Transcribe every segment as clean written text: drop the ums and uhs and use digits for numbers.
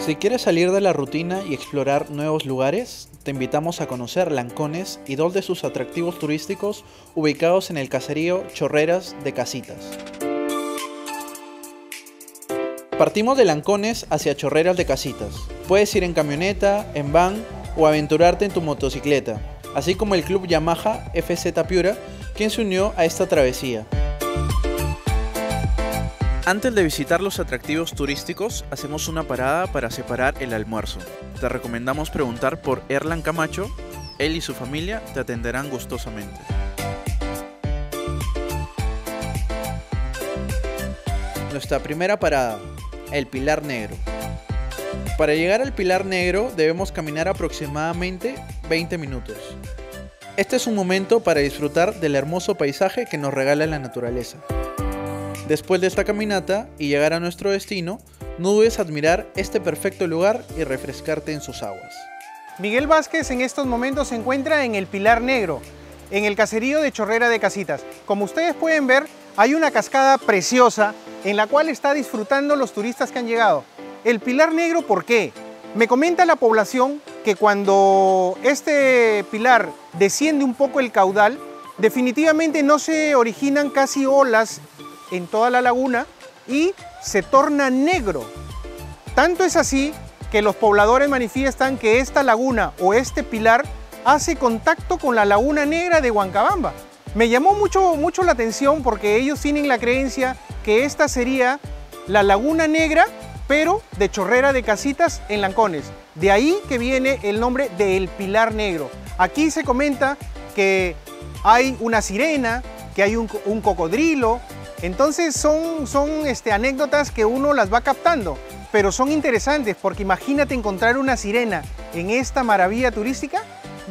Si quieres salir de la rutina y explorar nuevos lugares, te invitamos a conocer Lancones y dos de sus atractivos turísticos ubicados en el caserío Chorreras de Casitas. Partimos de Lancones hacia Chorreras de Casitas. Puedes ir en camioneta, en van o aventurarte en tu motocicleta, así como el club Yamaha FZ Piura, quien se unió a esta travesía. Antes de visitar los atractivos turísticos, hacemos una parada para separar el almuerzo. Te recomendamos preguntar por Erlan Camacho, él y su familia te atenderán gustosamente. Nuestra primera parada, el Pilar Negro. Para llegar al Pilar Negro debemos caminar aproximadamente 20 minutos. Este es un momento para disfrutar del hermoso paisaje que nos regala la naturaleza. Después de esta caminata y llegar a nuestro destino, no dudes admirar este perfecto lugar y refrescarte en sus aguas. Miguel Vázquez en estos momentos se encuentra en el Pilar Negro, en el caserío de Chorrera de Casitas. Como ustedes pueden ver, hay una cascada preciosa en la cual está disfrutando los turistas que han llegado. El Pilar Negro, ¿por qué? Me comenta la población que cuando este pilar desciende un poco el caudal, definitivamente no se originan casi olas en toda la laguna y se torna negro. Tanto es así que los pobladores manifiestan que esta laguna o este pilar hace contacto con la Laguna Negra de Huancabamba. Me llamó mucho la atención porque ellos tienen la creencia que esta sería la Laguna Negra, pero de Chorrera de Casitas en Lancones. De ahí que viene el nombre de El Pilar Negro. Aquí se comenta que hay una sirena, que hay un cocodrilo. Entonces son anécdotas que uno las va captando, pero son interesantes porque imagínate encontrar una sirena en esta maravilla turística.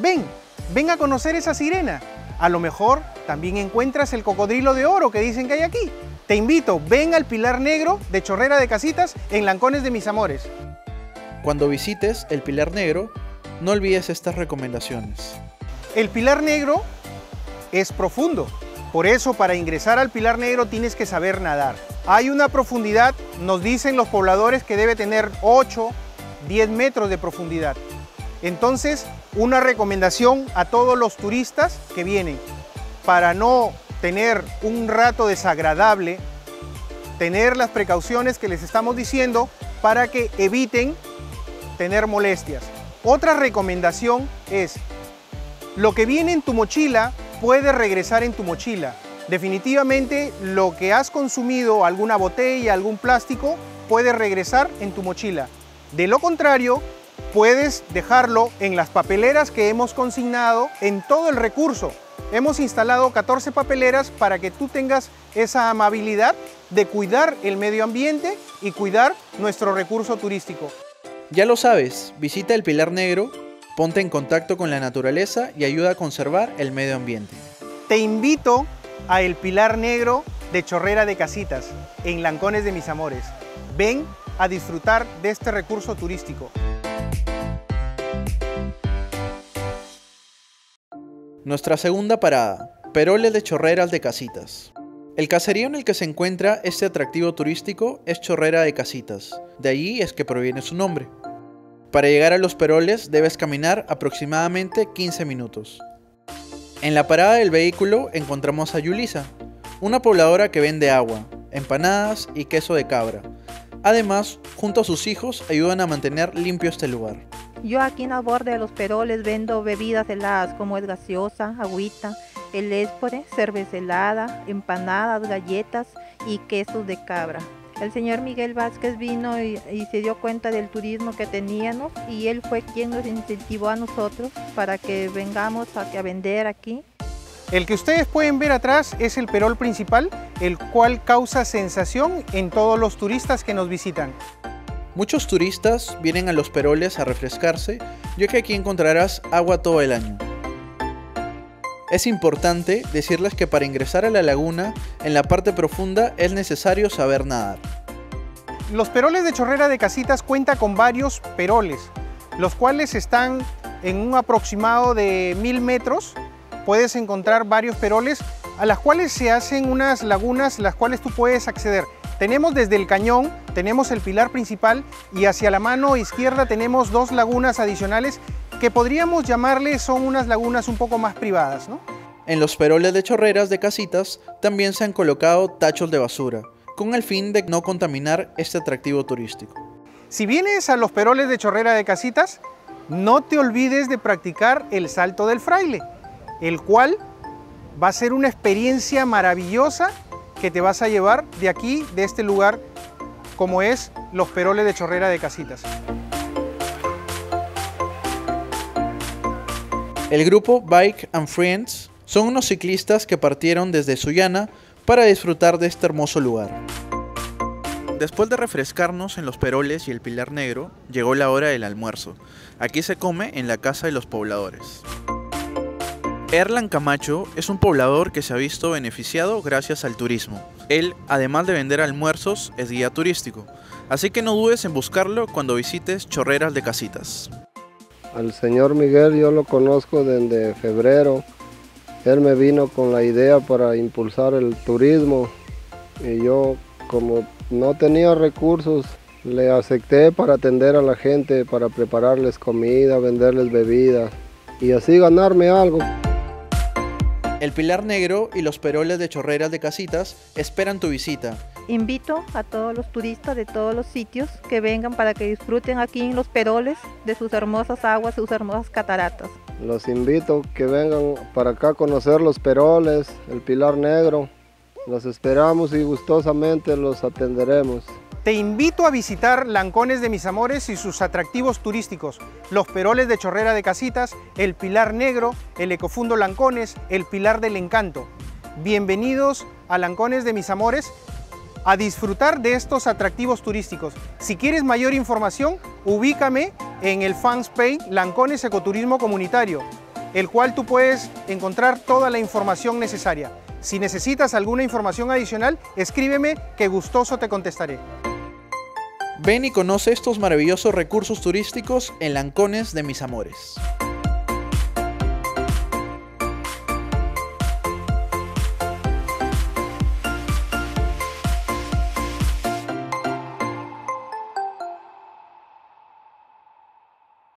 Ven a conocer esa sirena. A lo mejor también encuentras el cocodrilo de oro que dicen que hay aquí. Te invito, ven al Pilar Negro de Chorrera de Casitas en Lancones de Mis Amores. Cuando visites el Pilar Negro, no olvides estas recomendaciones. El Pilar Negro es profundo. Por eso, para ingresar al Pilar Negro tienes que saber nadar. Hay una profundidad, nos dicen los pobladores, que debe tener 8, 10 metros de profundidad. Entonces, una recomendación a todos los turistas que vienen, para no tener un rato desagradable, tener las precauciones que les estamos diciendo para que eviten tener molestias. Otra recomendación es, lo que viene en tu mochila puede regresar en tu mochila. Definitivamente lo que has consumido, alguna botella, algún plástico, puede regresar en tu mochila. De lo contrario, puedes dejarlo en las papeleras que hemos consignado en todo el recurso. Hemos instalado 14 papeleras para que tú tengas esa amabilidad de cuidar el medio ambiente y cuidar nuestro recurso turístico. Ya lo sabes, visita el Pilar Negro, ponte en contacto con la naturaleza y ayuda a conservar el medio ambiente. Te invito a el Pilar Negro de Chorrera de Casitas, en Lancones de Mis Amores. Ven a disfrutar de este recurso turístico. Nuestra segunda parada, Peroles de Chorreras de Casitas. El caserío en el que se encuentra este atractivo turístico es Chorrera de Casitas, de allí es que proviene su nombre. Para llegar a los Peroles debes caminar aproximadamente 15 minutos. En la parada del vehículo encontramos a Yulisa, una pobladora que vende agua, empanadas y queso de cabra. Además, junto a sus hijos ayudan a mantener limpio este lugar. Yo aquí en el borde de los Peroles vendo bebidas heladas como es gaseosa, agüita, el Espore, cerveza helada, empanadas, galletas y quesos de cabra. El señor Miguel Vázquez vino y se dio cuenta del turismo que teníamos y él fue quien nos incentivó a nosotros para que vengamos a vender aquí. El que ustedes pueden ver atrás es el perol principal, el cual causa sensación en todos los turistas que nos visitan. Muchos turistas vienen a los Peroles a refrescarse, ya que aquí encontrarás agua todo el año. Es importante decirles que para ingresar a la laguna, en la parte profunda es necesario saber nadar. Los Peroles de Chorrera de Casitas cuenta con varios peroles, los cuales están en un aproximado de 1000 metros. Puedes encontrar varios peroles a las cuales se hacen unas lagunas, las cuales tú puedes acceder. Tenemos desde el cañón, tenemos el pilar principal y hacia la mano izquierda tenemos dos lagunas adicionales que podríamos llamarle son unas lagunas un poco más privadas, ¿no? En los peroles de Chorreras de Casitas también se han colocado tachos de basura, con el fin de no contaminar este atractivo turístico. Si vienes a los peroles de Chorrera de Casitas, no te olvides de practicar el salto del fraile, el cual va a ser una experiencia maravillosa que te vas a llevar de aquí, de este lugar, como es los peroles de Chorrera de Casitas. El grupo Bike and Friends son unos ciclistas que partieron desde Sullana para disfrutar de este hermoso lugar. Después de refrescarnos en los peroles y el Pilar Negro, llegó la hora del almuerzo. Aquí se come en la casa de los pobladores. Erlan Camacho es un poblador que se ha visto beneficiado gracias al turismo. Él, además de vender almuerzos, es guía turístico. Así que no dudes en buscarlo cuando visites Chorreras de Casitas. Al señor Miguel yo lo conozco desde febrero. Él me vino con la idea para impulsar el turismo y yo, como no tenía recursos, le acepté para atender a la gente, para prepararles comida, venderles bebidas y así ganarme algo. El Pilar Negro y los peroles de Chorreras de Casitas esperan tu visita. Invito a todos los turistas de todos los sitios que vengan para que disfruten aquí en los peroles de sus hermosas aguas, sus hermosas cataratas. Los invito que vengan para acá a conocer los peroles, el Pilar Negro. Los esperamos y gustosamente los atenderemos. Te invito a visitar Lancones de Mis Amores y sus atractivos turísticos, los peroles de Chorrera de Casitas, el Pilar Negro, el Ecofundo Lancones, el Pilar del Encanto. Bienvenidos a Lancones de Mis Amores a disfrutar de estos atractivos turísticos. Si quieres mayor información, ubícame en el fanpage Lancones Ecoturismo Comunitario, el cual tú puedes encontrar toda la información necesaria. Si necesitas alguna información adicional, escríbeme que gustoso te contestaré. Ven y conoce estos maravillosos recursos turísticos en Lancones de Mis Amores.